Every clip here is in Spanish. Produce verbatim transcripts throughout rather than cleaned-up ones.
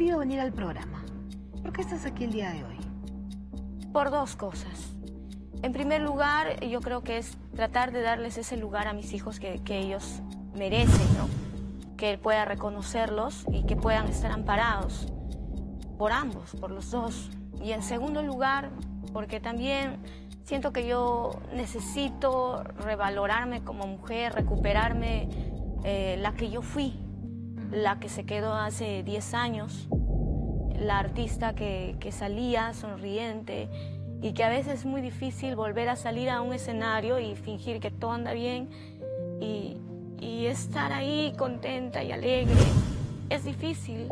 querido venir al programa? ¿Por qué estás aquí el día de hoy? Por dos cosas. En primer lugar, yo creo que es tratar de darles ese lugar a mis hijos que, que ellos merecen, ¿no? Que él pueda reconocerlos y que puedan estar amparados por ambos, por los dos. Y en segundo lugar, porque también siento que yo necesito revalorarme como mujer, recuperarme eh, la que yo fui, la que se quedó hace diez años, la artista que, que salía sonriente y que a veces es muy difícil volver a salir a un escenario y fingir que todo anda bien y, y estar ahí contenta y alegre. Es difícil.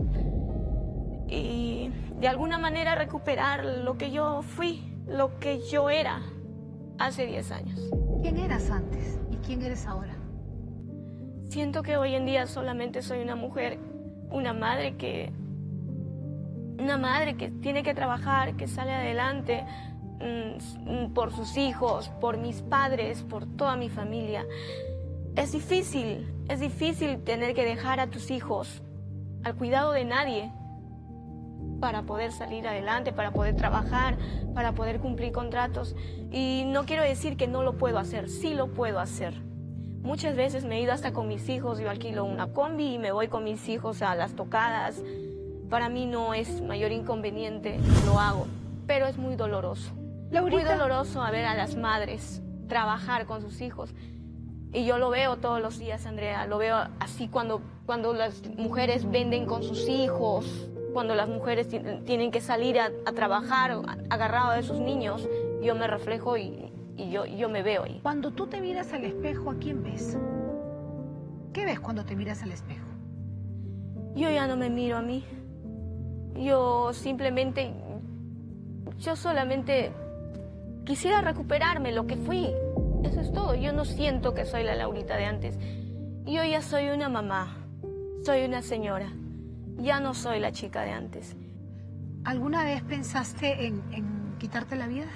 Y de alguna manera recuperar lo que yo fui, lo que yo era hace diez años. ¿Quién eras antes y quién eres ahora? Siento que hoy en día solamente soy una mujer, una madre que, una madre que tiene que trabajar, que sale adelante mmm, por sus hijos, por mis padres, por toda mi familia. Es difícil, es difícil tener que dejar a tus hijos al cuidado de nadie para poder salir adelante, para poder trabajar, para poder cumplir contratos. Y no quiero decir que no lo puedo hacer, sí lo puedo hacer. Muchas veces me he ido hasta con mis hijos, yo alquilo una combi y me voy con mis hijos a las tocadas. Para mí no es mayor inconveniente, lo hago, pero es muy doloroso. Laurita. Muy doloroso a ver a las madres trabajar con sus hijos. Y yo lo veo todos los días, Andrea, lo veo así cuando, cuando las mujeres venden con sus hijos, cuando las mujeres tienen que salir a, a trabajar agarrado de sus niños, yo me reflejo y, y yo, yo me veo ahí. Cuando tú te miras al espejo, ¿a quién ves? ¿Qué ves cuando te miras al espejo? Yo ya no me miro a mí. Yo simplemente, yo solamente quisiera recuperarme lo que fui. Eso es todo. Yo no siento que soy la Laurita de antes. Yo ya soy una mamá, soy una señora. Ya no soy la chica de antes. ¿Alguna vez pensaste en, en quitarte la vida?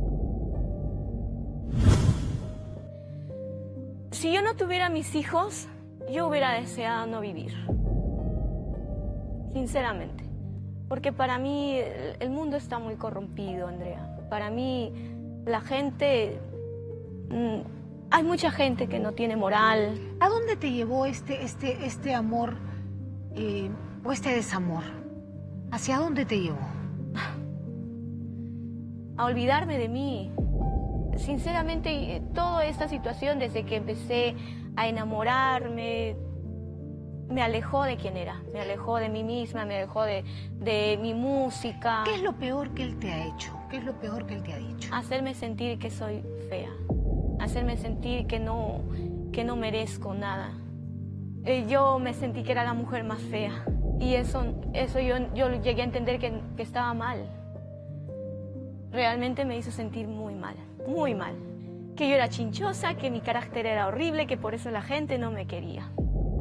Si yo no tuviera mis hijos, yo hubiera deseado no vivir. Sinceramente. Porque para mí el, el mundo está muy corrompido, Andrea. Para mí la gente... Mmm, hay mucha gente que no tiene moral. ¿A dónde te llevó este, este, este amor eh, o este desamor? ¿Hacia dónde te llevó? A olvidarme de mí. Sinceramente, toda esta situación desde que empecé a enamorarme, me alejó de quién era, me alejó de mí misma, me alejó de, de mi música. ¿Qué es lo peor que él te ha hecho? ¿Qué es lo peor que él te ha dicho? Hacerme sentir que soy fea, hacerme sentir que no, que no merezco nada. Eh, yo me sentí que era la mujer más fea y eso, eso yo, yo llegué a entender que, que estaba mal. Realmente me hizo sentir muy mal, muy mal. Que yo era chinchosa, que mi carácter era horrible, que por eso la gente no me quería.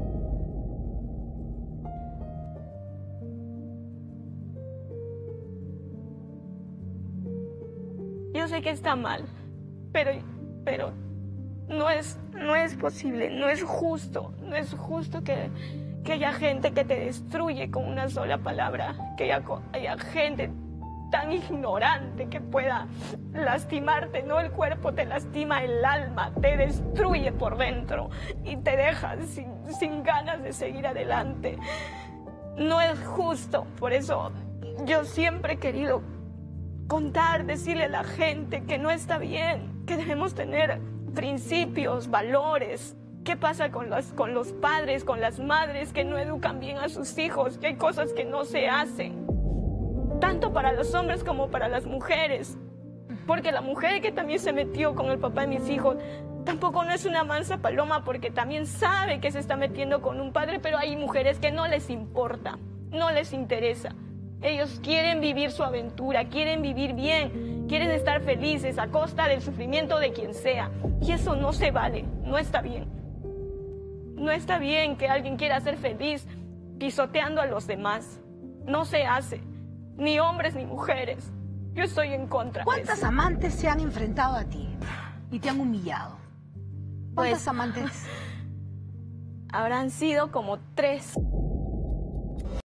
Yo sé que está mal, pero, pero no es, no es posible, no es justo, no es justo que, que haya gente que te destruye con una sola palabra, que haya, haya gente tan ignorante que pueda lastimarte, no el cuerpo te lastima, el alma te destruye por dentro y te deja sin, sin ganas de seguir adelante. No es justo, por eso yo siempre he querido contar, decirle a la gente que no está bien, que debemos tener principios, valores. ¿Qué pasa con los, con los padres, con las madres que no educan bien a sus hijos? Que hay cosas que no se hacen, tanto para los hombres como para las mujeres. Porque la mujer que también se metió con el papá de mis hijos tampoco no es una mansa paloma, porque también sabe que se está metiendo con un padre, pero hay mujeres que no les importa, no les interesa. Ellos quieren vivir su aventura, quieren vivir bien, quieren estar felices a costa del sufrimiento de quien sea. Y eso no se vale, no está bien. No está bien que alguien quiera ser feliz pisoteando a los demás. No se hace, ni hombres ni mujeres. Yo estoy en contra. ¿Cuántas amantes se han enfrentado a ti y te han humillado? ¿Cuántas Pues, amantes? Habrán sido como tres.